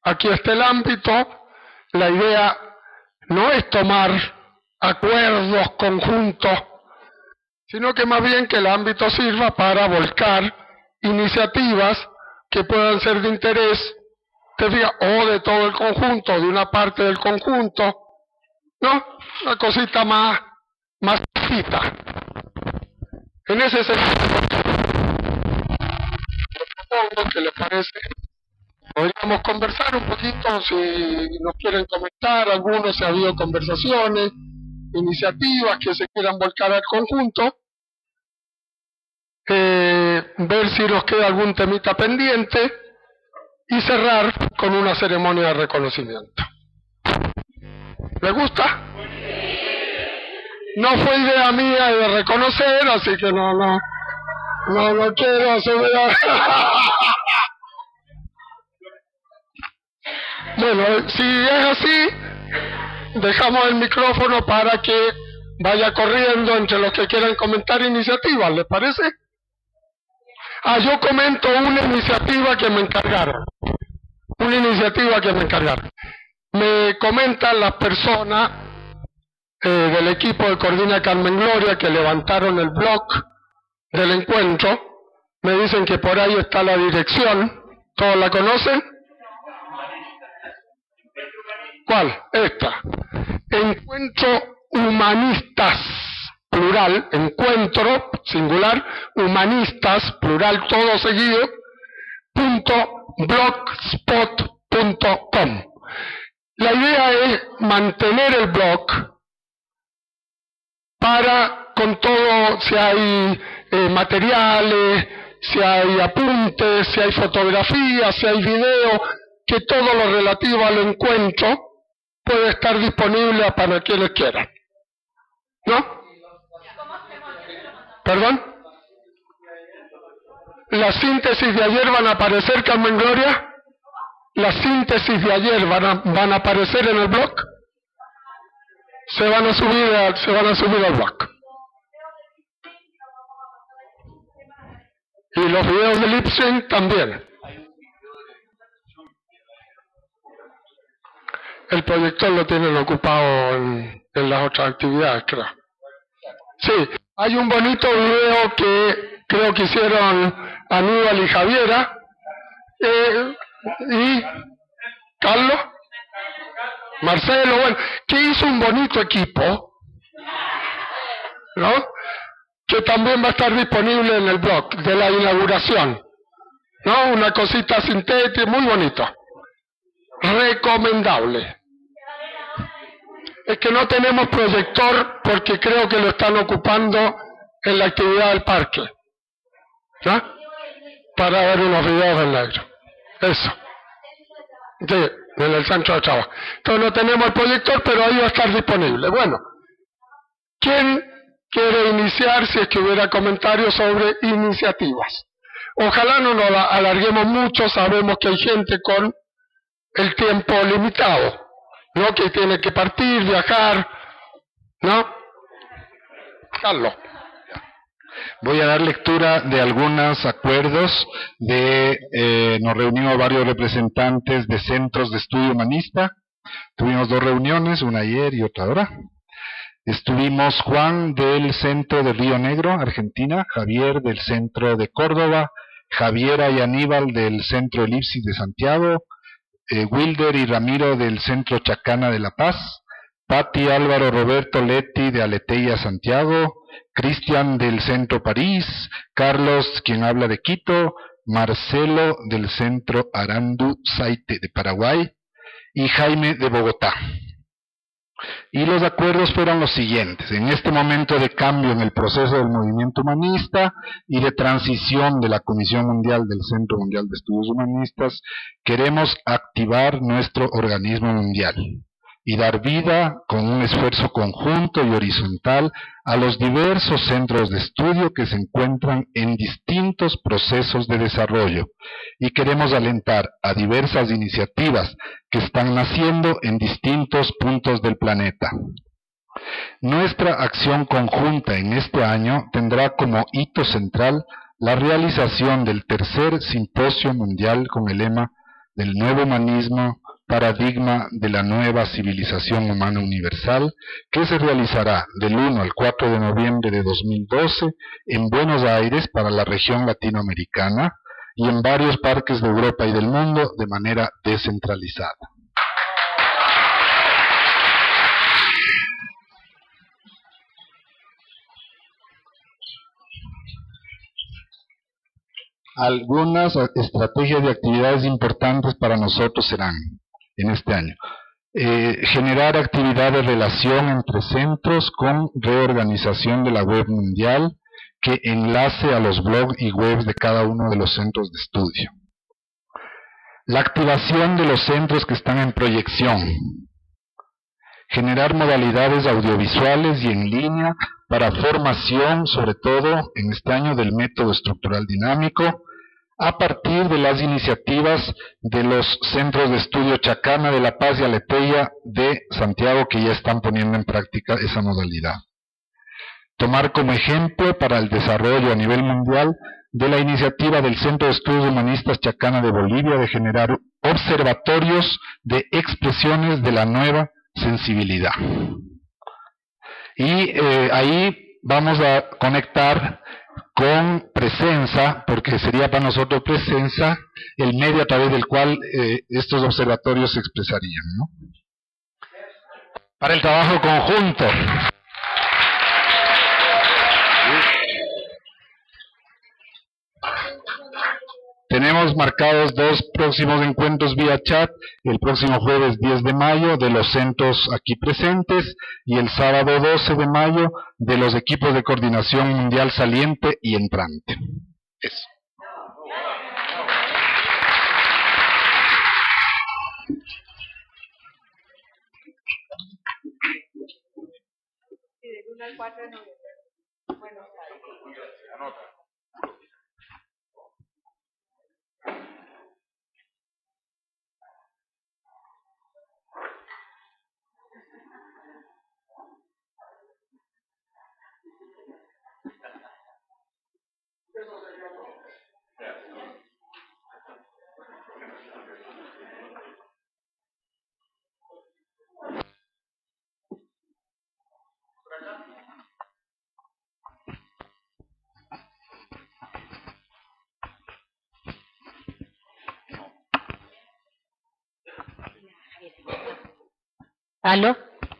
aquí está el ámbito. La idea no es tomar acuerdos conjuntos, sino que más bien que el ámbito sirva para volcar iniciativas que puedan ser de interés, ¿te fijas? O de todo el conjunto, de una parte del conjunto, ¿no? Una cosita más fita. En ese sentido, propongo que les parece, podríamos conversar un poquito, si nos quieren comentar, algunos si ha habido conversaciones, iniciativas que se quieran volcar al conjunto, ver si nos queda algún temita pendiente y cerrar con una ceremonia de reconocimiento. ¿Les gusta? No fue idea mía de reconocer, así que no quiero aseverar. Bueno, si es así, dejamos el micrófono para que vaya corriendo entre los que quieran comentar iniciativas, ¿les parece? Yo comento una iniciativa que me encargaron. Me comentan las personas del equipo de Coordina Carmen Gloria que levantaron el blog del encuentro. Me dicen que por ahí está la dirección. ¿Todos la conocen? ¿Cuál? Esta. Encuentro Humanistas, plural, encuentro, singular, humanistas, plural, todo seguido, .blogspot.com. La idea es mantener el blog para, con todo, si hay materiales, si hay apuntes, si hay fotografías, si hay video, que todo lo relativo al encuentro puede estar disponible para quienes quieran. ¿No? ¿Perdón? ¿Las síntesis de ayer van a aparecer, Carmen Gloria? ¿Las síntesis de ayer van a aparecer en el blog? Se van a subir al blog. Y los videos de lip sync también. El proyector lo tienen ocupado en las otras actividades, creo. Sí, hay un bonito video que creo que hicieron Aníbal y Javiera. Y Carlos, Marcelo, bueno, que hizo un bonito equipo, ¿no? Que también va a estar disponible en el blog de la inauguración, ¿no? Una cosita sintética, muy bonito. Recomendable. Es que no tenemos proyector porque creo que lo están ocupando en la actividad del parque, ¿no? Para ver unos videos del negro. Eso. Sí, en el centro de trabajo. Entonces no tenemos el proyector, pero ahí va a estar disponible. Bueno, ¿quién quiere iniciar si es que hubiera comentarios sobre iniciativas? Ojalá no nos alarguemos mucho, sabemos que hay gente con el tiempo limitado, ¿no? Que tiene que partir, viajar, ¿no? Carlos. Voy a dar lectura de algunos acuerdos nos reunimos varios representantes de centros de estudio humanista. Tuvimos 2 reuniones, una ayer y otra ahora. Estuvimos Juan del centro de Río Negro, Argentina, Javier del centro de Córdoba, Javiera y Aníbal del centro Elipsis de Santiago, Wilder y Ramiro del centro Chacana de La Paz, Patti, Álvaro, Roberto, Leti de Aleteia, Santiago, Cristian del centro París, Carlos, quien habla de Quito, Marcelo del centro Arandu Saite de Paraguay y Jaime de Bogotá. Y los acuerdos fueron los siguientes: en este momento de cambio en el proceso del movimiento humanista y de transición de la Comisión Mundial del Centro Mundial de Estudios Humanistas, queremos activar nuestro organismo mundial y dar vida con un esfuerzo conjunto y horizontal a los diversos centros de estudio que se encuentran en distintos procesos de desarrollo, y queremos alentar a diversas iniciativas que están naciendo en distintos puntos del planeta. Nuestra acción conjunta en este año tendrá como hito central la realización del tercer simposio mundial con el lema del nuevo humanismo, paradigma de la nueva civilización humana universal, que se realizará del 1 al 4 de noviembre de 2012 en Buenos Aires para la región latinoamericana y en varios parques de Europa y del mundo de manera descentralizada. Algunas estrategias y actividades importantes para nosotros serán, en este año, generar actividad de relación entre centros con reorganización de la web mundial que enlace a los blogs y webs de cada uno de los centros de estudio. La activación de los centros que están en proyección. Generar modalidades audiovisuales y en línea para formación, sobre todo en este año, del método estructural dinámico, a partir de las iniciativas de los centros de estudio Chacana de La Paz y Aleteia de Santiago, que ya están poniendo en práctica esa modalidad. Tomar como ejemplo para el desarrollo a nivel mundial de la iniciativa del Centro de Estudios Humanistas Chacana de Bolivia de generar observatorios de expresiones de la nueva sensibilidad. Y ahí vamos a conectar con Presenza, porque sería para nosotros Presenza el medio a través del cual estos observatorios se expresarían, ¿no? Para el trabajo conjunto. Tenemos marcados 2 próximos encuentros vía chat, el próximo jueves 10 de mayo de los centros aquí presentes y el sábado 12 de mayo de los equipos de coordinación mundial saliente y entrante. Eso. Sí, del 1 al 4 de noviembre. Bueno, anota. ¿Aló?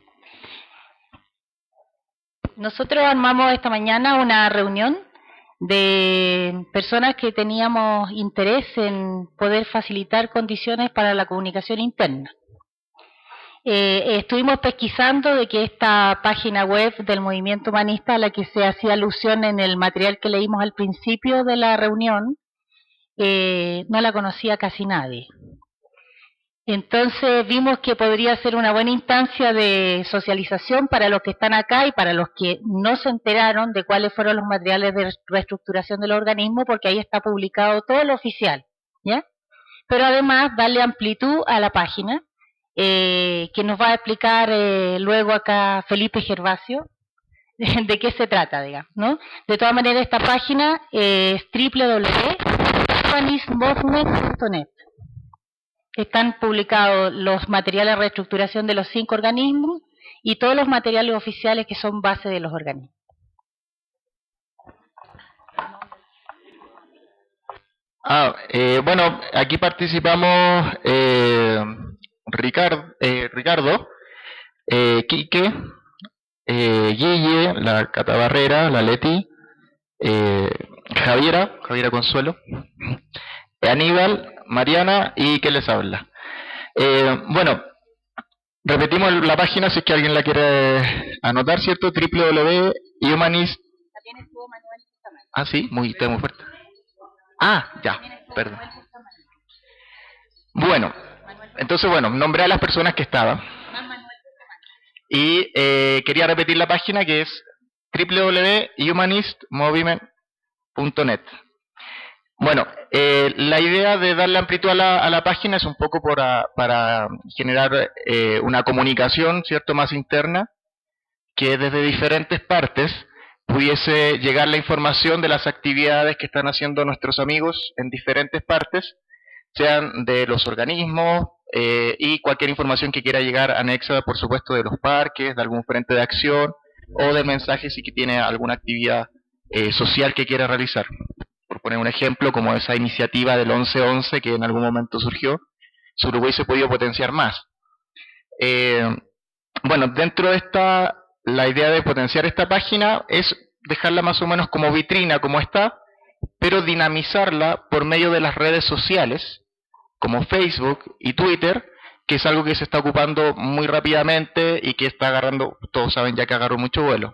Nosotros armamos esta mañana una reunión de personas que teníamos interés en poder facilitar condiciones para la comunicación interna. Estuvimos pesquisando de que esta página web del movimiento humanista a la que se hacía alusión en el material que leímos al principio de la reunión, no la conocía casi nadie. Entonces vimos que podría ser una buena instancia de socialización para los que están acá y para los que no se enteraron de cuáles fueron los materiales de reestructuración del organismo, porque ahí está publicado todo lo oficial, ¿ya? Pero además darle amplitud a la página, que nos va a explicar luego acá Felipe Gervasio, de qué se trata, digamos, ¿no? De todas maneras, esta página es www.humanismovement.net. Están publicados los materiales de reestructuración de los 5 organismos y todos los materiales oficiales que son base de los organismos. Bueno, aquí participamos Ricardo, Quique, Guille, la Cata Barrera, la Leti, Javiera Consuelo, Aníbal, Mariana y que les habla. Bueno, repetimos la página si es que alguien la quiere anotar, ¿cierto? www.humanist. También estuvo Manuel Bustamante. Ah, sí, muy fuerte. Ya, perdón. Bueno, entonces, nombré a las personas que estaban. Y quería repetir la página, que es www.humanistmovement.net. Bueno, la idea de darle amplitud a la página es un poco para generar una comunicación, ¿cierto?, más interna, que desde diferentes partes pudiese llegar la información de las actividades que están haciendo nuestros amigos en diferentes partes, sean de los organismos y cualquier información que quiera llegar anexa, por supuesto, de los parques, de algún frente de acción o de mensajes si que tiene alguna actividad social que quiera realizar. Por poner un ejemplo, como esa iniciativa del 11-11 que en algún momento surgió, Uruguay se ha podido potenciar más. Bueno, dentro de la idea de potenciar esta página es dejarla más o menos como vitrina, como está, pero dinamizarla por medio de las redes sociales, como Facebook y Twitter, que es algo que se está ocupando muy rápidamente y que está agarrando, todos saben ya que agarró mucho vuelo.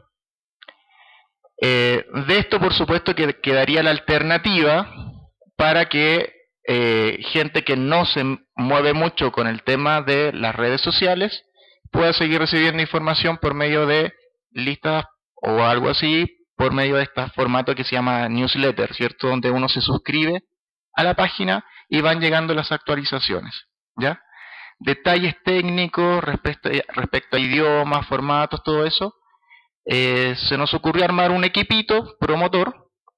De esto, por supuesto, que quedaría la alternativa para que gente que no se mueve mucho con el tema de las redes sociales pueda seguir recibiendo información por medio de listas o algo así, por medio de este formato que se llama newsletter, ¿cierto? Donde uno se suscribe a la página y van llegando las actualizaciones, ¿ya? Detalles técnicos respecto a idiomas, formatos, todo eso. Se nos ocurrió armar un equipito promotor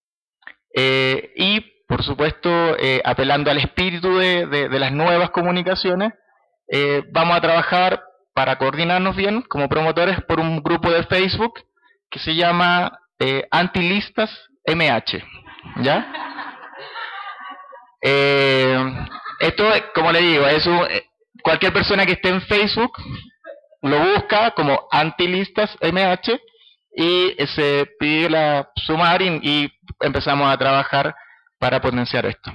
y, por supuesto, apelando al espíritu de las nuevas comunicaciones, vamos a trabajar para coordinarnos bien como promotores por un grupo de Facebook que se llama Antilistas MH, ¿ya? Esto, como le digo, cualquier persona que esté en Facebook lo busca como Antilistas MH y se pide sumar y empezamos a trabajar para potenciar esto.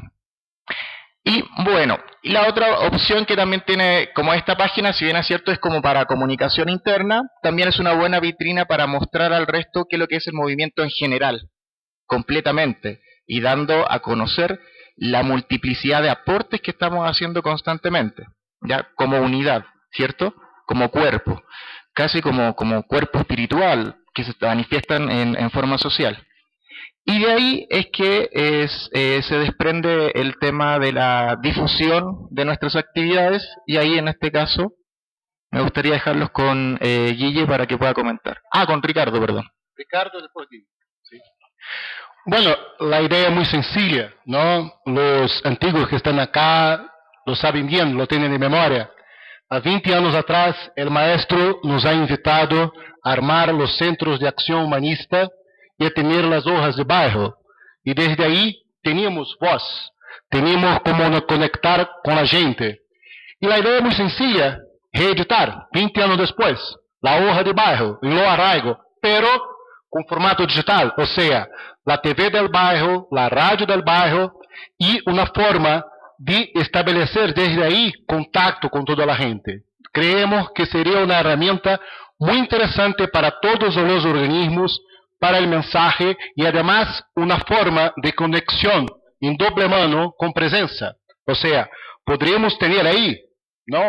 Y bueno, y la otra opción que también tiene, como esta página, si bien es cierto, es como para comunicación interna, también es una buena vitrina para mostrar al resto qué es lo que es el movimiento en general, completamente, y dando a conocer la multiplicidad de aportes que estamos haciendo constantemente, ya como unidad, ¿cierto? Como cuerpo, casi como cuerpo espiritual, que se manifiestan en forma social. Y de ahí es que se desprende el tema de la difusión de nuestras actividades, y ahí en este caso me gustaría dejarlos con Guille para que pueda comentar. Con Ricardo, perdón. Ricardo, después Guille. Sí. Bueno, la idea es muy sencilla, ¿no? Los antiguos que están acá lo saben bien, lo tienen en memoria. Há 20 anos atrás, el maestro nos ha invitado a armar los centros de acción humanista y a tener las hojas de bairro. Y desde ahí teníamos voz, teníamos como conectar con la gente. Y la idea es muy sencilla, reeditar, 20 anos después, la hoja de bairro, en lo arraigo, pero con formato digital, o sea, la TV del bairro, la radio del bairro, y una forma de estabelecer desde ahí contacto con toda la gente. Creemos que sería una herramienta muy interesante para todos los organismos, para el mensaje y además una forma de conexión en doble mano con presencia. O sea, podríamos tener ahí, ¿no?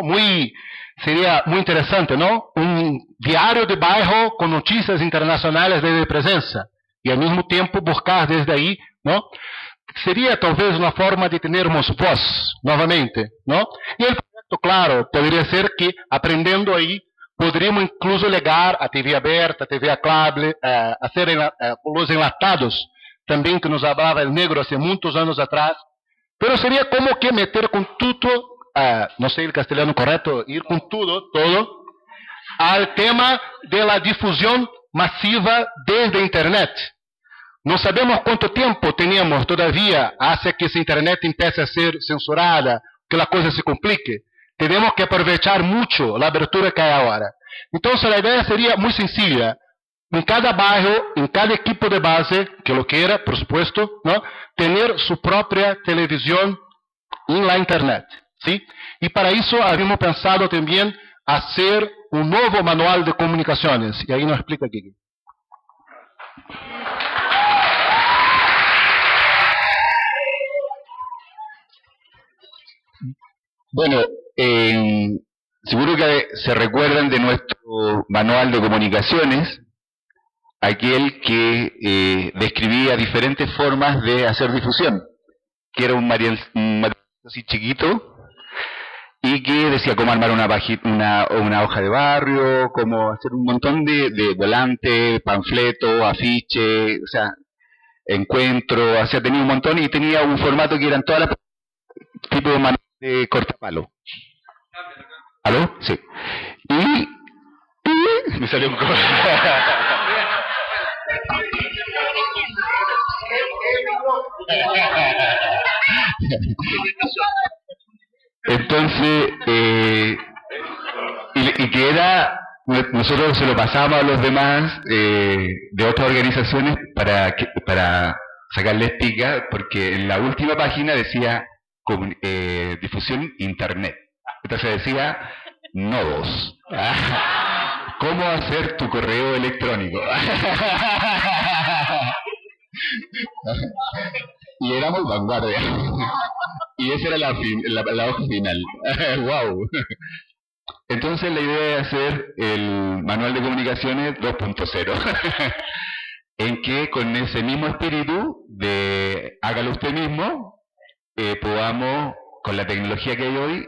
Sería muy interesante, ¿no? Un diario de bairro con noticias internacionales de presencia y al mismo tiempo buscar desde ahí, ¿no? Sería talvez una forma de tenermos voz nuevamente, ¿no? Y el proyecto, claro, podría ser que aprendiendo ahí podríamos incluso llegar a TV aberta, a TV a cable, hacer los enlatados, también que nos hablaba el negro hace muchos años atrás, pero sería como que meter con todo, no sé el castellano correcto, ir con todo, al tema de la difusión masiva desde Internet. No sabemos cuánto tiempo tenemos todavía hasta que esa Internet empiece a ser censurada, que la cosa se complique. Tenemos que aprovechar mucho la abertura que hay ahora. Entonces la idea sería muy sencilla. En cada barrio, en cada equipo de base, que lo quiera, por supuesto, ¿no? Tener su propia televisión en la Internet, ¿sí? Y para eso habíamos pensado también hacer un nuevo manual de comunicaciones. Y ahí nos explica aquí. Bueno, seguro que se recuerdan de nuestro manual de comunicaciones, aquel que describía diferentes formas de hacer difusión, que era un material así chiquito y que decía cómo armar una hoja de barrio, cómo hacer un montón de volantes, panfletos, afiches, o sea, encuentros, o sea, tenía un montón y tenía un formato que eran todas las tipo manual de cortapalo. ¿Aló? Sí. Y me salió un coro. Entonces, y que era, nosotros se lo pasábamos a los demás de otras organizaciones para sacarles pica, porque en la última página decía difusión internet. Entonces decía nodos. ¿Cómo hacer tu correo electrónico? Y éramos vanguardia. Y esa era la hoja final. ¡Wow! Entonces la idea es hacer el manual de comunicaciones 2.0, en que con ese mismo espíritu de hágalo usted mismo, podamos, con la tecnología que hay hoy,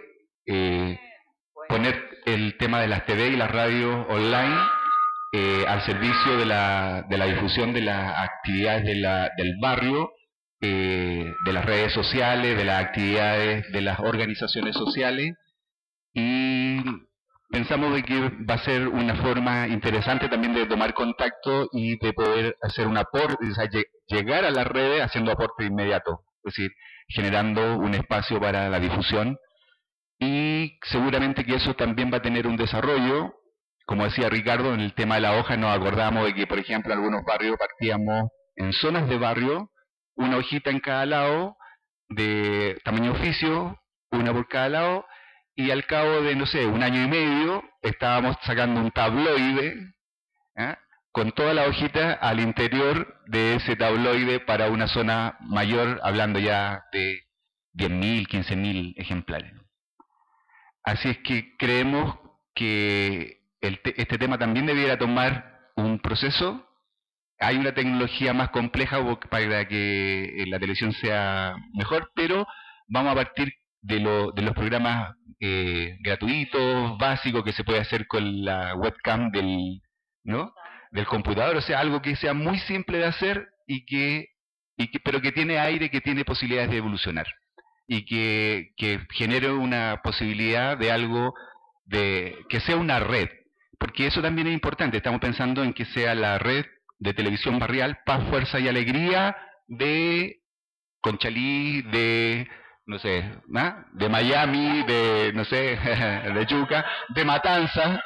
poner el tema de las TV y las radios online al servicio de la difusión de las actividades del barrio, de las redes sociales, de las actividades de las organizaciones sociales, y pensamos de que va a ser una forma interesante también de tomar contacto y de poder hacer un aporte, o sea, llegar a las redes haciendo aporte inmediato, es decir, generando un espacio para la difusión, y seguramente que eso también va a tener un desarrollo. Como decía Ricardo, en el tema de la hoja nos acordamos de que, por ejemplo, en algunos barrios partíamos en zonas de barrio, una hojita en cada lado, de tamaño oficio, una por cada lado, y al cabo de, no sé, un año y medio, estábamos sacando un tabloide, con toda la hojita al interior de ese tabloide para una zona mayor, hablando ya de 10.000, 15.000 ejemplares. Así es que creemos que este tema también debiera tomar un proceso. Hay una tecnología más compleja para que la televisión sea mejor, pero vamos a partir de los programas gratuitos, básicos, que se puede hacer con la webcam del computador, o sea, algo que sea muy simple de hacer pero que tiene aire, que tiene posibilidades de evolucionar, y que genere una posibilidad de algo, que sea una red, porque eso también es importante. Estamos pensando en que sea la red de televisión barrial Paz, Fuerza y Alegría de Conchalí, de, no sé, de Miami, de, no sé, de Yuca, de Matanza.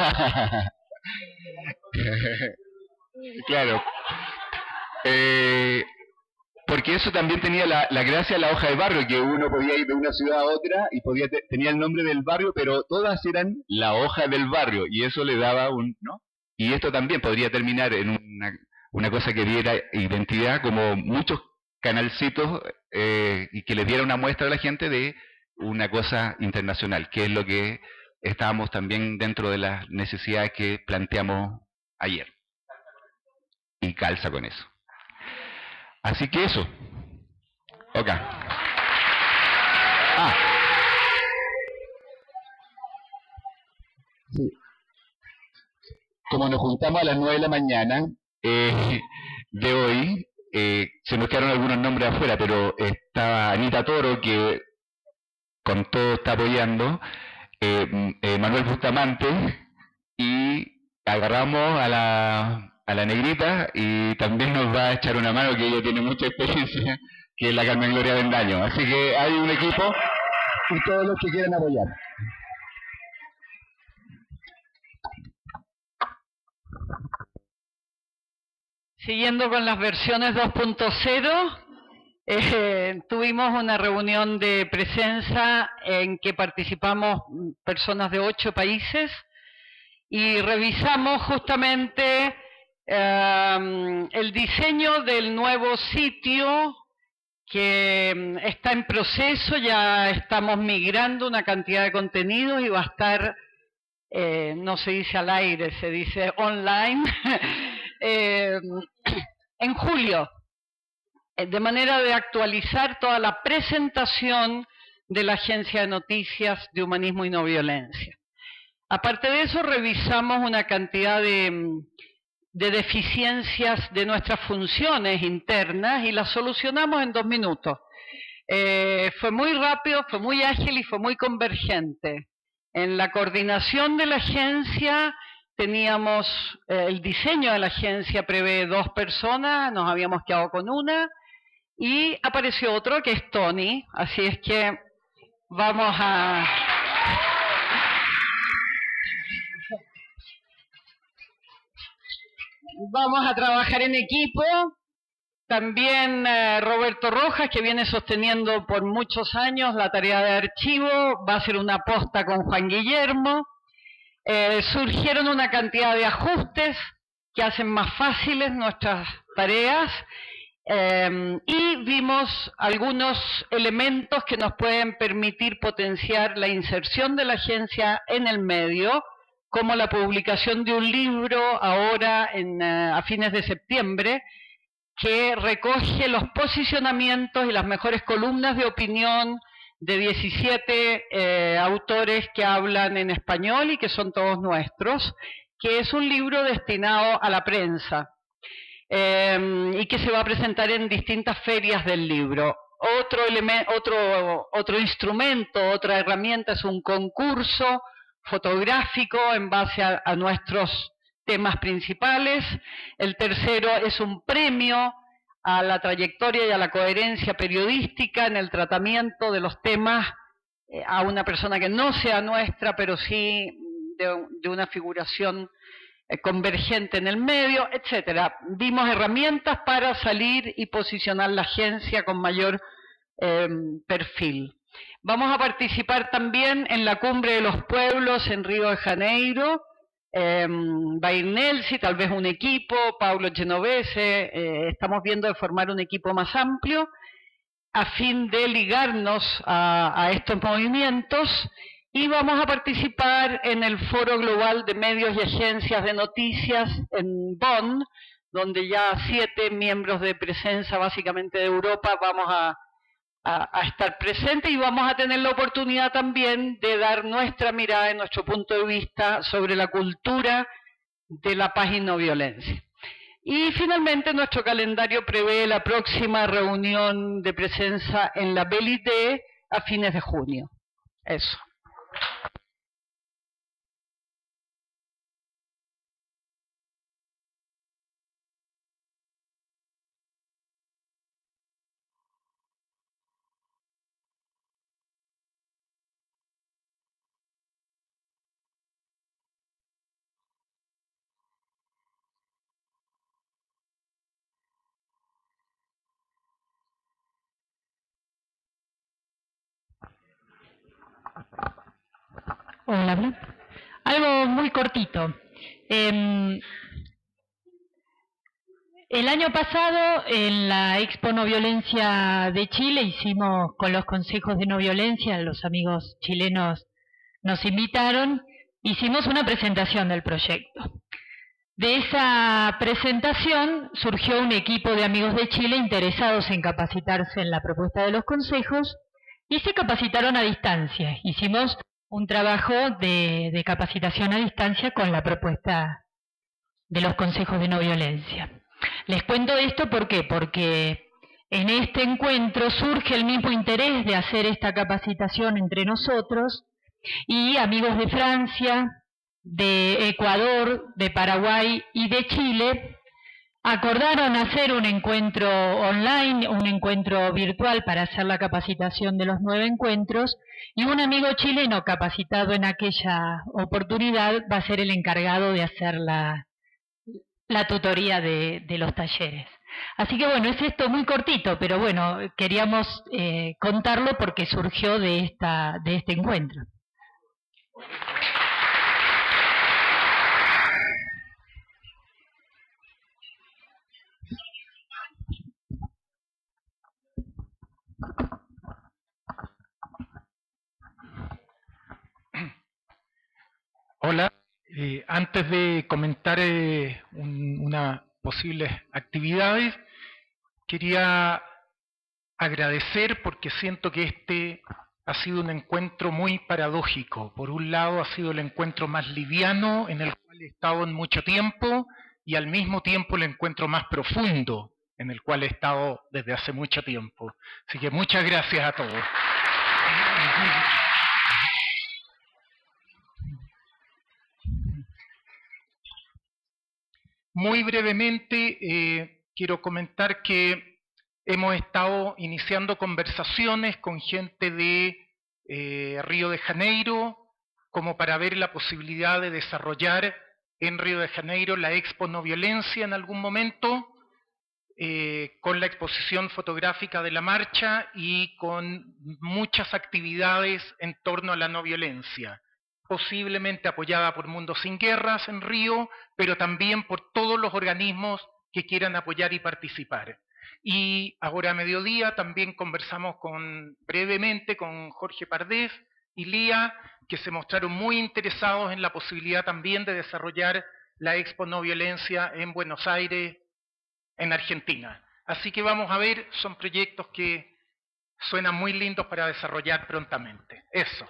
Claro. Porque eso también tenía la gracia de la hoja de barrio, que uno podía ir de una ciudad a otra y tenía el nombre del barrio, pero todas eran la hoja del barrio, y eso le daba y esto también podría terminar en una cosa que diera identidad, como muchos canalcitos, y que le diera una muestra a la gente de una cosa internacional, que es lo que estábamos también dentro de las necesidades que planteamos ayer, y calza con eso. Así que eso. Ok. Sí. Como nos juntamos a las 9 de la mañana de hoy, se nos quedaron algunos nombres afuera, pero estaba Anita Toro, que con todo está apoyando, Manuel Bustamante, y agarramos a la negrita, y también nos va a echar una mano, que ella tiene mucha experiencia, que es la Carmen Gloria Bendaño. Así que hay un equipo y todos los que quieran apoyar. Siguiendo con las versiones 2.0, tuvimos una reunión de presencia en que participamos personas de 8 países y revisamos justamente el diseño del nuevo sitio que está en proceso. Ya estamos migrando una cantidad de contenidos y va a estar, no se dice al aire, se dice online, en julio, de manera de actualizar toda la presentación de la Agencia de Noticias de Humanismo y No Violencia. Aparte de eso, revisamos una cantidad de deficiencias de nuestras funciones internas y las solucionamos en 2 minutos. Fue muy rápido, fue muy ágil y fue muy convergente. En la coordinación de la agencia teníamos, el diseño de la agencia prevé 2 personas, nos habíamos quedado con una, y apareció otro que es Tony, así es que vamos a trabajar en equipo. También Roberto Rojas, que viene sosteniendo por muchos años la tarea de archivo, va a hacer una posta con Juan Guillermo. Surgieron una cantidad de ajustes que hacen más fáciles nuestras tareas y vimos algunos elementos que nos pueden permitir potenciar la inserción de la agencia en el medio, como la publicación de un libro ahora a fines de septiembre, que recoge los posicionamientos y las mejores columnas de opinión de 17 autores que hablan en español y que son todos nuestros, que es un libro destinado a la prensa y que se va a presentar en distintas ferias del libro. Otro instrumento, otra herramienta es un concurso fotográfico en base a nuestros temas principales. El tercero es un premio a la trayectoria y a la coherencia periodística en el tratamiento de los temas a una persona que no sea nuestra, pero sí de una figuración convergente en el medio, etcétera. Vimos herramientas para salir y posicionar la agencia con mayor perfil. Vamos a participar también en la Cumbre de los Pueblos en Río de Janeiro. Va a ir Nelsi, tal vez un equipo, Paulo Genovese, estamos viendo de formar un equipo más amplio a fin de ligarnos a estos movimientos, y vamos a participar en el Foro Global de Medios y Agencias de Noticias en Bonn, donde ya 7 miembros de Presenza, básicamente de Europa, vamos a estar presentes, y vamos a tener la oportunidad también de dar nuestra mirada y nuestro punto de vista sobre la cultura de la paz y no violencia. Y finalmente nuestro calendario prevé la próxima reunión de Presenza en la Belle-Île a fines de junio. Eso. Hola, Blanca. Algo muy cortito. El año pasado, en la Expo No Violencia de Chile, hicimos con los consejos de no violencia, los amigos chilenos nos invitaron, hicimos una presentación del proyecto. De esa presentación surgió un equipo de amigos de Chile interesados en capacitarse en la propuesta de los consejos y se capacitaron a distancia. Hicimos un trabajo de capacitación a distancia con la propuesta de los consejos de no violencia. Les cuento esto ¿por qué? Porque en este encuentro surge el mismo interés de hacer esta capacitación entre nosotros, y amigos de Francia, de Ecuador, de Paraguay y de Chile acordaron hacer un encuentro online, un encuentro virtual para hacer la capacitación de los 9 encuentros, y un amigo chileno capacitado en aquella oportunidad va a ser el encargado de hacer la tutoría de los talleres. Así que bueno, es esto muy cortito, pero bueno, queríamos contarlo porque surgió de este encuentro. Hola, antes de comentar una posibles actividades, quería agradecer porque siento que este ha sido un encuentro muy paradójico. Por un lado ha sido el encuentro más liviano en el cual he estado en mucho tiempo, y al mismo tiempo el encuentro más profundo en el cual he estado desde hace mucho tiempo. Así que muchas gracias a todos. Muy brevemente, quiero comentar que hemos estado iniciando conversaciones con gente de Río de Janeiro, como para ver la posibilidad de desarrollar en Río de Janeiro la Expo No Violencia en algún momento, con la exposición fotográfica de la marcha y con muchas actividades en torno a la no violencia, posiblemente apoyada por Mundo Sin Guerras en Río, pero también por todos los organismos que quieran apoyar y participar. Y ahora a mediodía también conversamos brevemente con Jorge Pardés y Lía, que se mostraron muy interesados en la posibilidad también de desarrollar la Expo No Violencia en Buenos Aires, en Argentina. Así que vamos a ver, son proyectos que suenan muy lindos para desarrollar prontamente. Eso.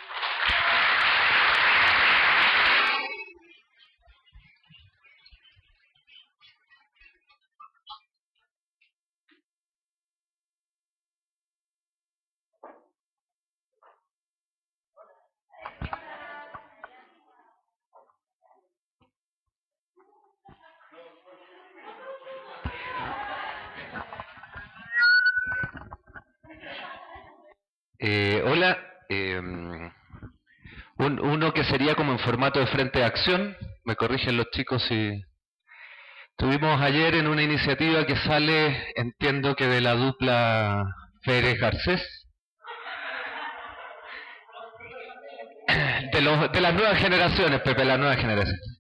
Hola, uno que sería como en formato de frente de acción, me corrigen los chicos si... Estuvimos ayer en una iniciativa que sale, entiendo que de la dupla Pérez-Garcés, de las nuevas generaciones, Pepe, las nuevas generaciones,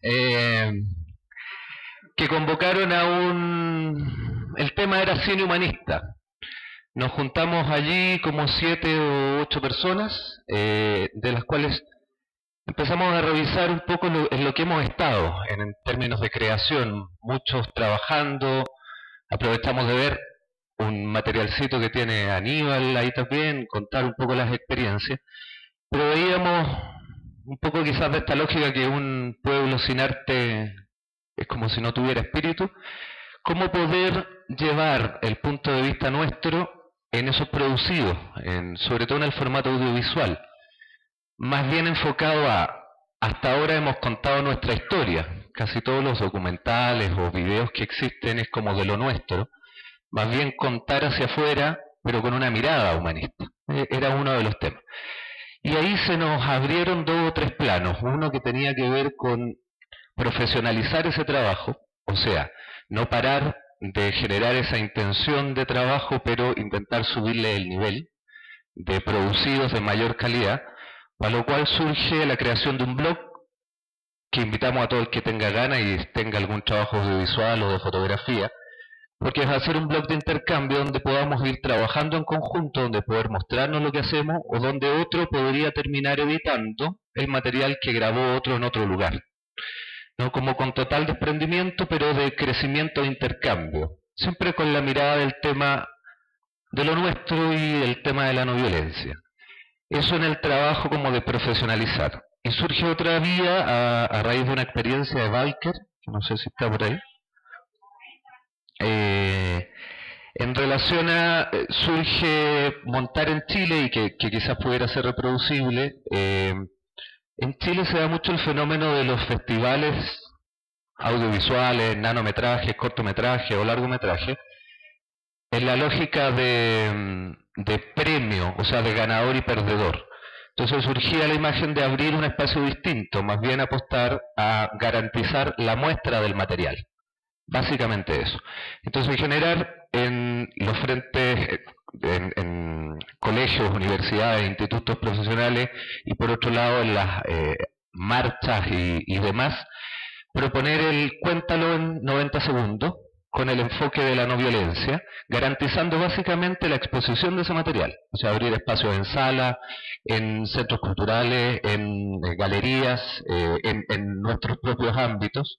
que convocaron el tema era cine humanista. Nos juntamos allí como 7 o 8 personas, de las cuales empezamos a revisar un poco en lo que hemos estado, en términos de creación, muchos trabajando, aprovechamos de ver un materialcito que tiene Aníbal ahí también, contar un poco las experiencias, pero veíamos un poco quizás de esta lógica que un pueblo sin arte es como si no tuviera espíritu, cómo poder llevar el punto de vista nuestro en esos producidos, sobre todo en el formato audiovisual, más bien enfocado hasta ahora hemos contado nuestra historia, casi todos los documentales o videos que existen es como de lo nuestro, más bien contar hacia afuera, pero con una mirada humanista, era uno de los temas. Y ahí se nos abrieron 2 o 3 planos, uno que tenía que ver con profesionalizar ese trabajo, o sea, no parar de generar esa intención de trabajo, pero intentar subirle el nivel de producidos de mayor calidad, para lo cual surge la creación de un blog que invitamos a todo el que tenga ganas y tenga algún trabajo audiovisual o de fotografía, porque es hacer un blog de intercambio donde podamos ir trabajando en conjunto, donde poder mostrarnos lo que hacemos, o donde otro podría terminar editando el material que grabó otro en otro lugar. ¿No? Como con total desprendimiento, pero de crecimiento e intercambio, siempre con la mirada del tema de lo nuestro y el tema de la no violencia. Eso en el trabajo como de profesionalizar. Y surge otra vía a raíz de una experiencia de Biker, que no sé si está por ahí, en relación a, surge montar en Chile, y que quizás pudiera ser reproducible. En Chile se da mucho el fenómeno de los festivales audiovisuales, nanometrajes, cortometrajes o largometrajes, en la lógica de premio, o sea, de ganador y perdedor. Entonces surgía la imagen de abrir un espacio distinto, más bien apostar a garantizar la muestra del material. Básicamente eso. Entonces generar en los frentes, en colegios, universidades, institutos profesionales, y por otro lado en las marchas y demás, proponer el cuéntalo en 90 segundos, con el enfoque de la no violencia, garantizando básicamente la exposición de ese material. O sea, abrir espacios en salas, en centros culturales, en galerías, en nuestros propios ámbitos,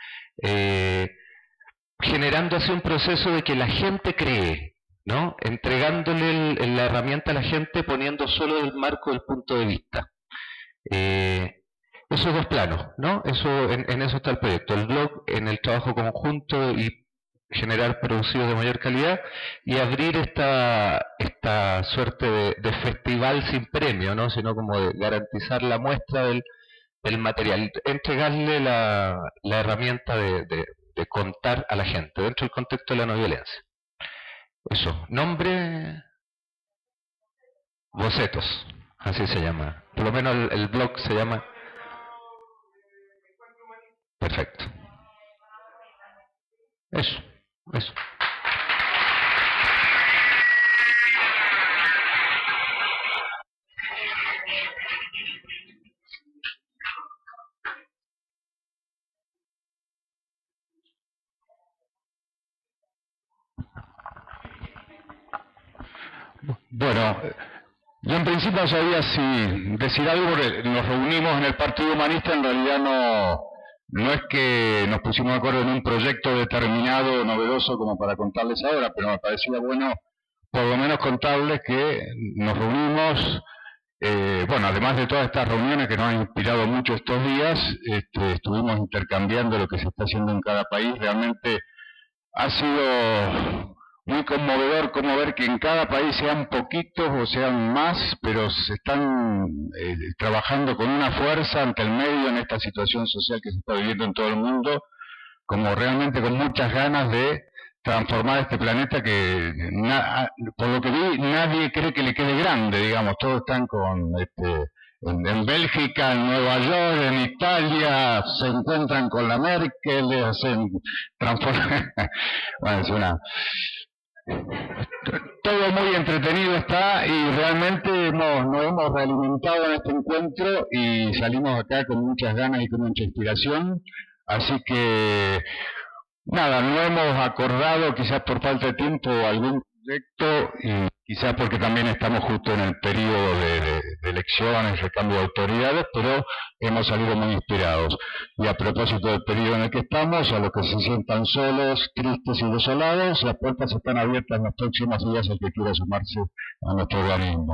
generando así un proceso de que la gente cree, ¿no? Entregándole la herramienta a la gente, poniendo solo el marco del punto de vista. Esos 2 planos, ¿no? En eso está el proyecto, el blog en el trabajo conjunto y generar producidos de mayor calidad y abrir esta suerte de festival sin premio, ¿no? Sino como de garantizar la muestra del material, entregarle la herramienta de contar a la gente dentro del contexto de la no violencia. Eso, nombre, bocetos, así se llama, por lo menos el blog se llama. Perfecto. Eso. Bueno, yo en principio no sabía si decir algo, porque nos reunimos en el Partido Humanista, en realidad no es que nos pusimos de acuerdo en un proyecto determinado, novedoso, como para contarles ahora, pero me parecía bueno por lo menos contarles que nos reunimos, bueno, además de todas estas reuniones que nos han inspirado mucho estos días, estuvimos intercambiando lo que se está haciendo en cada país. Realmente ha sido muy conmovedor como ver que en cada país sean poquitos o sean más, pero se están trabajando con una fuerza ante el medio en esta situación social que se está viviendo en todo el mundo, como realmente con muchas ganas de transformar este planeta que, por lo que vi, nadie cree que le quede grande, digamos. Todos están con en Bélgica, en Nueva York, en Italia, se encuentran con la Merkel, hacen transforman. Bueno, es una... Todo muy entretenido está, y realmente nos hemos realimentado en este encuentro y salimos acá con muchas ganas y con mucha inspiración. Así que nada, no hemos acordado, quizás por falta de tiempo, algún proyecto, y quizás porque también estamos justo en el periodo de elecciones, de cambio de autoridades, pero hemos salido muy inspirados. Y a propósito del periodo en el que estamos, a los que se sientan solos, tristes y desolados, las puertas están abiertas en los próximos días al que quiera sumarse a nuestro organismo.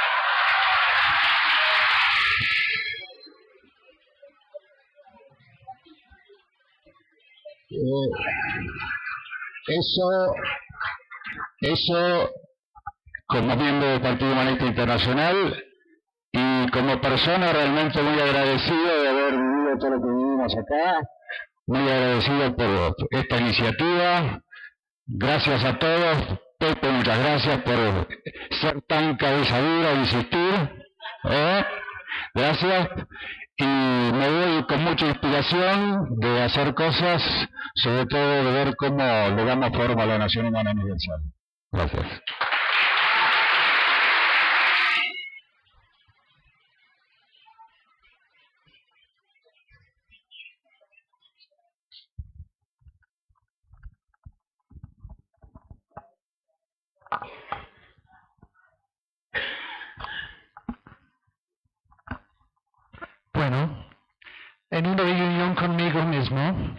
Eso como miembro del Partido Humanista Internacional y como persona realmente muy agradecido de haber vivido todo lo que vivimos acá, muy agradecido por esta iniciativa. Gracias a todos. Pepe, muchas gracias por ser tan cabeza dura e insistir. Gracias. Y me voy con mucha inspiración de hacer cosas, sobre todo de ver cómo le damos forma a la nación humana universal. Gracias. Bueno, en una reunión conmigo mismo,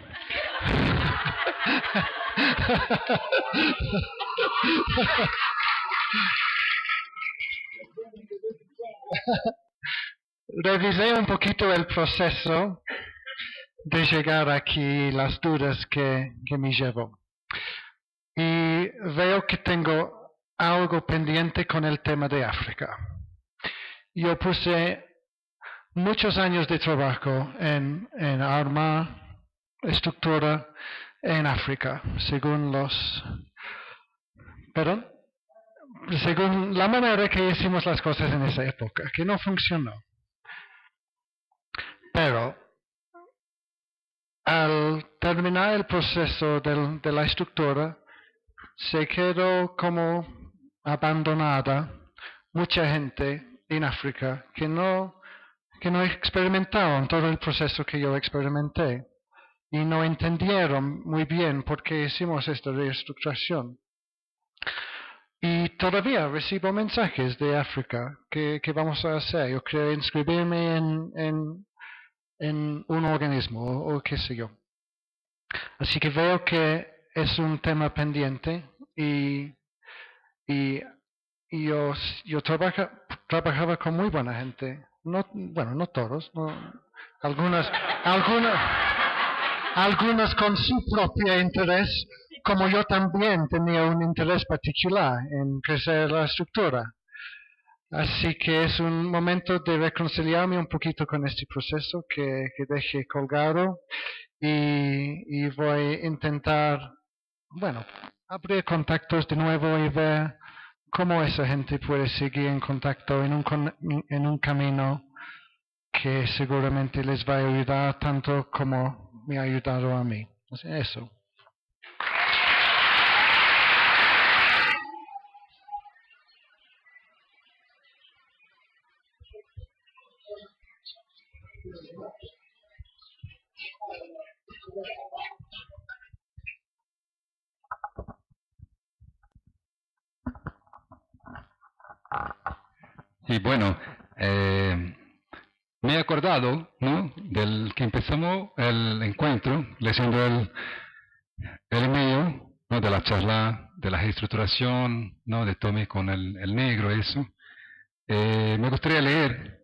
revisé un poquito el proceso de llegar aquí, las dudas que me llevo. Y veo que tengo algo pendiente con el tema de África. Yo puse muchos años de trabajo en armar estructura en África, según la manera que hicimos las cosas en esa época, que no funcionó. Pero al terminar el proceso de la estructura, se quedó como abandonada mucha gente en África que no experimentaron todo el proceso que yo experimenté y no entendieron muy bien por qué hicimos esta reestructuración. Y todavía recibo mensajes de África que vamos a hacer. Yo quiero inscribirme en un organismo o qué sé yo. Así que veo que es un tema pendiente y yo trabajaba con muy buena gente. Bueno, no todos, algunos con su propio interés, como yo también tenía un interés particular en crecer la estructura. Así que es un momento de reconciliarme un poquito con este proceso que dejé colgado y voy a intentar, bueno, abrir contactos de nuevo y ver cómo esa gente puede seguir en contacto en un camino que seguramente les va a ayudar tanto como me ha ayudado a mí. Eso. Y bueno, me he acordado, ¿no?, del que empezamos el encuentro, leyendo el email, ¿no?, de la charla, de la reestructuración, ¿no?, de Tommy con el negro, eso. Me gustaría leer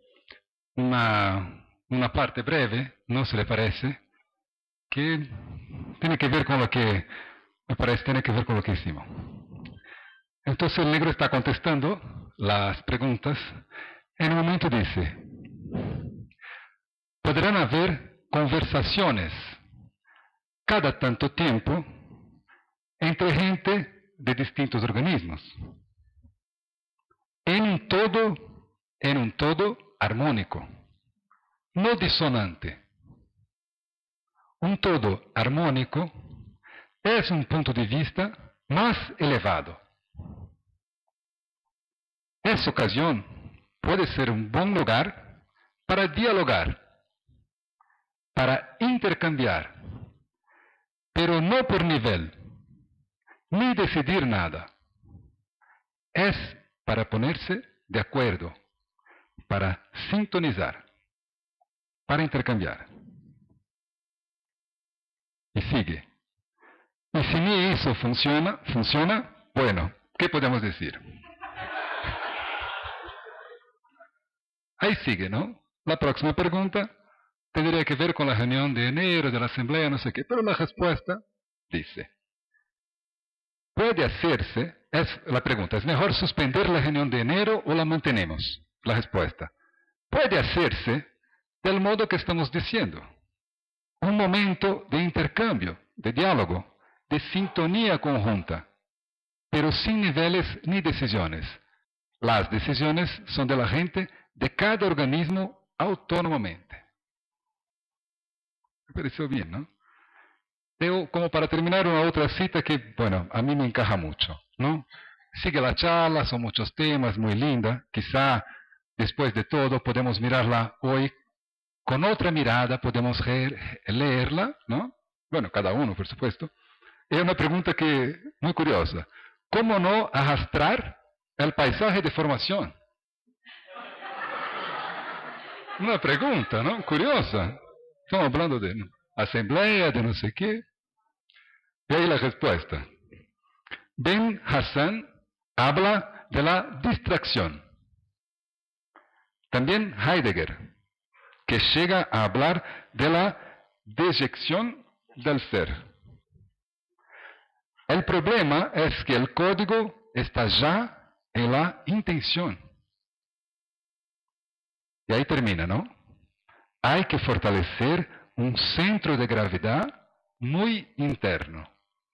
una parte breve, ¿no?, se le parece, que tiene que ver con lo que, me parece, tiene que ver con lo que hicimos. Entonces el negro está contestando las preguntas. En un momento dice: podrán haber conversaciones cada tanto tiempo entre gente de distintos organismos, en un todo armónico, no disonante. Un todo armónico es un punto de vista más elevado. Esa ocasión puede ser un buen lugar para dialogar, para intercambiar, pero no por nivel, ni decidir nada. Es para ponerse de acuerdo, para sintonizar, para intercambiar. Y sigue. Y si ni eso funciona, bueno, ¿qué podemos decir? Ahí sigue, ¿no? La próxima pregunta tendría que ver con la reunión de enero de la asamblea, no sé qué, pero la respuesta dice: puede hacerse, la pregunta, ¿es mejor suspender la reunión de enero o la mantenemos? La respuesta: puede hacerse del modo que estamos diciendo. Un momento de intercambio, de diálogo, de sintonía conjunta, pero sin niveles ni decisiones. Las decisiones son de la gente de cada organismo autónomamente. Me pareció bien, ¿no? Tengo como para terminar una otra cita que, bueno, a mí me encaja mucho, ¿no? Sigue la charla, son muchos temas, muy linda. Quizá, después de todo, podemos mirarla hoy con otra mirada, podemos leerla, ¿no? Bueno, cada uno, por supuesto. Es una pregunta que, muy curiosa. ¿Cómo no arrastrar el paisaje de formación? Una pregunta, ¿no? Curiosa. Estamos hablando de asamblea, de no sé qué. Y ahí la respuesta. Ben Hassan habla de la distracción. También Heidegger, que llega a hablar de la deyección del ser. El problema es que el código está ya en la intención. Y ahí termina, ¿no? Hay que fortalecer un centro de gravedad muy interno.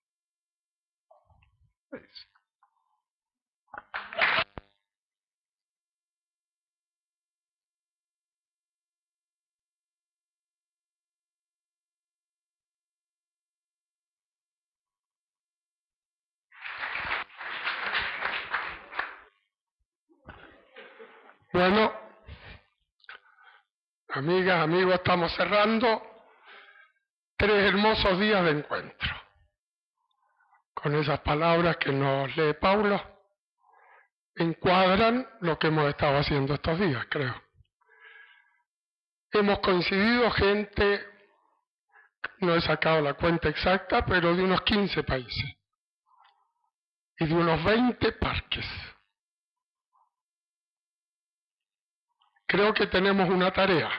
Bueno, amigas, amigos, estamos cerrando 3 hermosos días de encuentro. Con esas palabras que nos lee Paulo, encuadran lo que hemos estado haciendo estos días, creo. Hemos coincidido gente, no he sacado la cuenta exacta, pero de unos 15 países y de unos 20 parques. Creo que tenemos una tarea,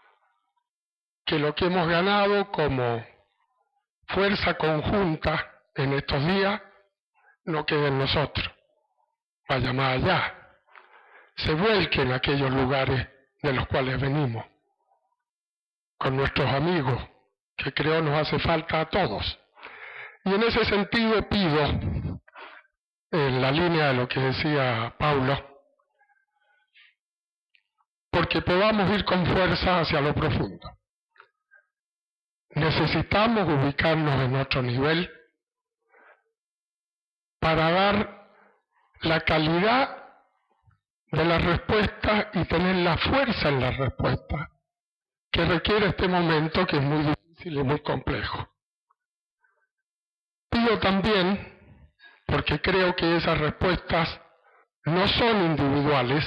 que lo que hemos ganado como fuerza conjunta en estos días no quede en nosotros, vaya más allá, se vuelque en aquellos lugares de los cuales venimos, con nuestros amigos, que creo nos hace falta a todos. Y en ese sentido pido, en la línea de lo que decía Paulo, porque podamos ir con fuerza hacia lo profundo. Necesitamos ubicarnos en otro nivel para dar la calidad de la respuesta y tener la fuerza en la respuesta que requiere este momento, que es muy difícil y muy complejo. Pido también, porque creo que esas respuestas no son individuales,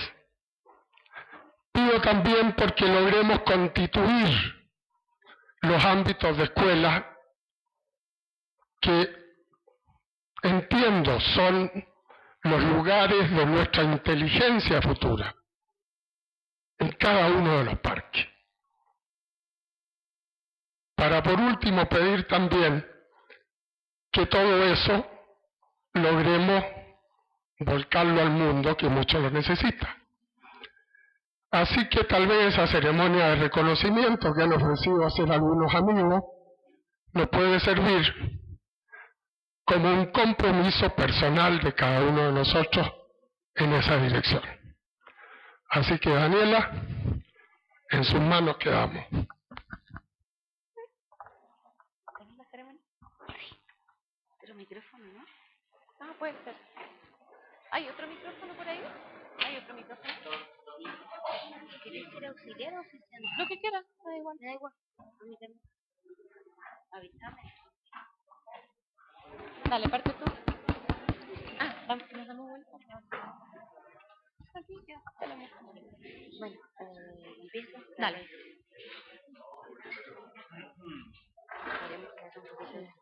pido también porque logremos constituir los ámbitos de escuela que entiendo son los lugares de nuestra inteligencia futura en cada uno de los parques. Para por último pedir también que todo eso logremos volcarlo al mundo, que mucho lo necesita. Así que tal vez esa ceremonia de reconocimiento que han ofrecido hacer algunos amigos nos puede servir como un compromiso personal de cada uno de nosotros en esa dirección. Así que Daniela, en sus manos quedamos. ¿Tenés la ceremonia? Sí. Pero micrófono, ¿no? Ah, puede ser. ¿Hay otro micrófono por ahí? ¿Hay otro micrófono? ¿Quieres ser auxiliar o oficial? Lo que quieras, da igual. Me da igual. Permíteme. Avísame. Dale, parte tú. Ah, nos damos vuelta. Aquí ya, te lo muestro. Bueno, empiezo. Dale. Haremos que haga un poquito de...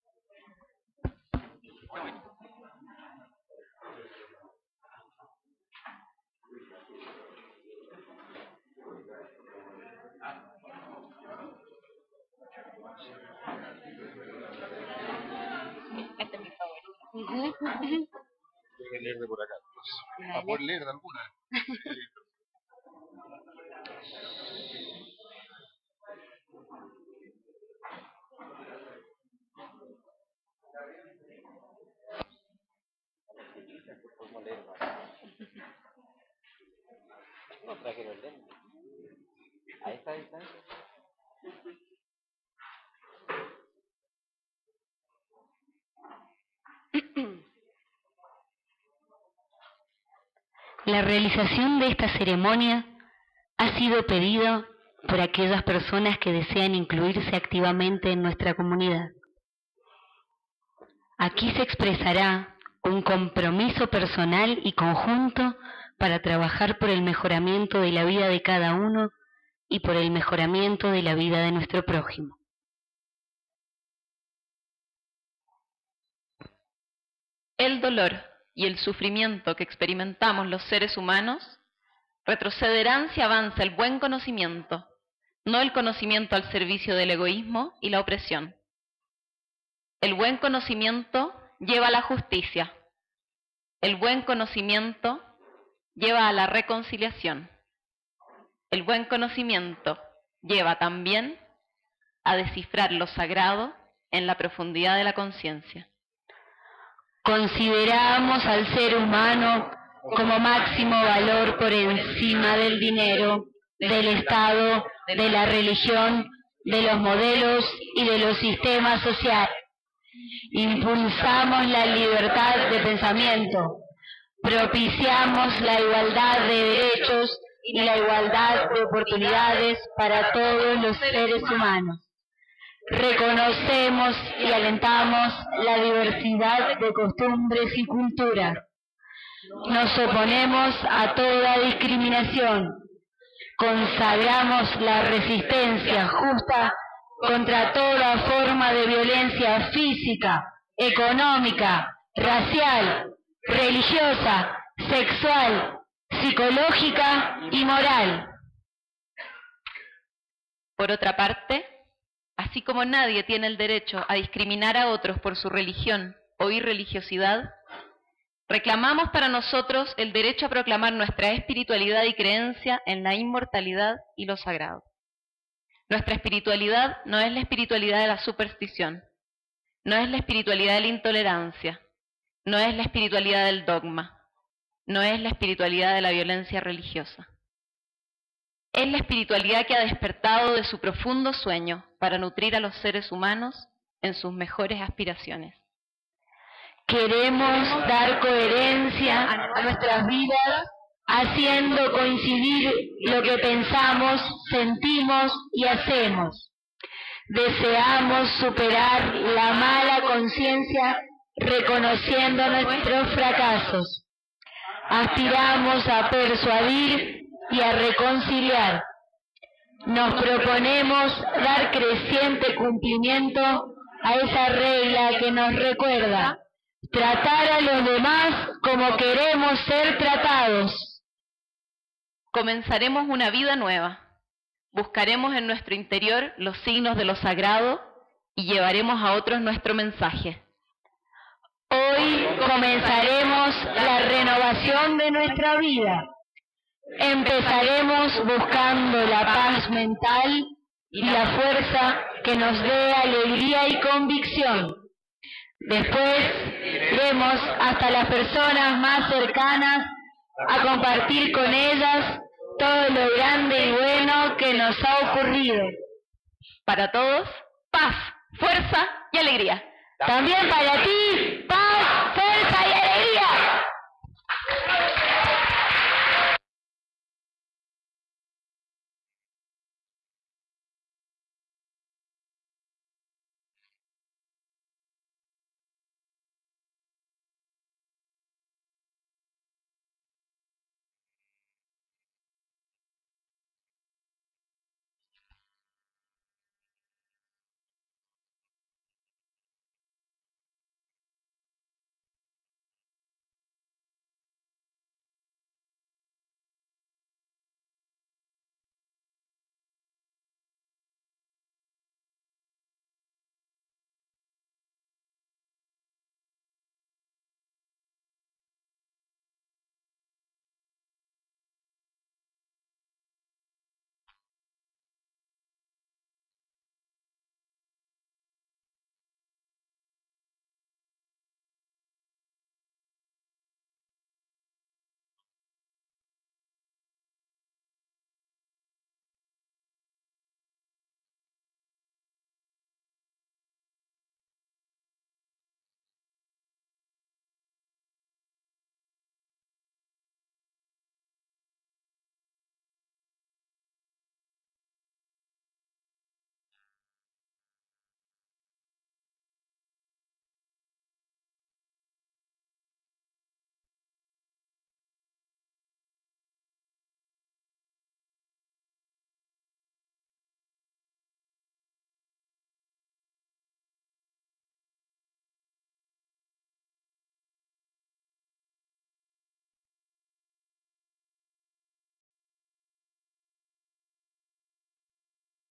Este es mi favorito. Voy a leer de por acá. ¿Para poder leer de alguna? No trajeron el lente. A esta distancia. La realización de esta ceremonia ha sido pedida por aquellas personas que desean incluirse activamente en nuestra comunidad. Aquí se expresará un compromiso personal y conjunto para trabajar por el mejoramiento de la vida de cada uno y por el mejoramiento de la vida de nuestro prójimo. El dolor y el sufrimiento que experimentamos los seres humanos retrocederán si avanza el buen conocimiento, no el conocimiento al servicio del egoísmo y la opresión. El buen conocimiento lleva a la justicia. El buen conocimiento lleva a la reconciliación. El buen conocimiento lleva también a descifrar lo sagrado en la profundidad de la conciencia. Consideramos al ser humano como máximo valor por encima del dinero, del Estado, de la religión, de los modelos y de los sistemas sociales. Impulsamos la libertad de pensamiento, propiciamos la igualdad de derechos y la igualdad de oportunidades para todos los seres humanos. Reconocemos y alentamos la diversidad de costumbres y culturas. Nos oponemos a toda discriminación. Consagramos la resistencia justa contra toda forma de violencia física, económica, racial, religiosa, sexual, psicológica y moral. Por otra parte, así así como nadie tiene el derecho a discriminar a otros por su religión o irreligiosidad, reclamamos para nosotros el derecho a proclamar nuestra espiritualidad y creencia en la inmortalidad y lo sagrado. Nuestra espiritualidad no es la espiritualidad de la superstición, no es la espiritualidad de la intolerancia, no es la espiritualidad del dogma, no es la espiritualidad de la violencia religiosa. Es la espiritualidad que ha despertado de su profundo sueño para nutrir a los seres humanos en sus mejores aspiraciones. Queremos dar coherencia a nuestras vidas, haciendo coincidir lo que pensamos, sentimos y hacemos. Deseamos superar la mala conciencia reconociendo nuestros fracasos. Aspiramos a persuadir y a reconciliar. Nos proponemos dar creciente cumplimiento a esa regla que nos recuerda: tratar a los demás como queremos ser tratados. Comenzaremos una vida nueva. Buscaremos en nuestro interior los signos de lo sagrado y llevaremos a otros nuestro mensaje. Hoy comenzaremos la renovación de nuestra vida. Empezaremos buscando la paz mental y la fuerza que nos dé alegría y convicción. Después iremos hasta las personas más cercanas a compartir con ellas todo lo grande y bueno que nos ha ocurrido. Para todos, paz, fuerza y alegría. También para ti, paz, fuerza y alegría.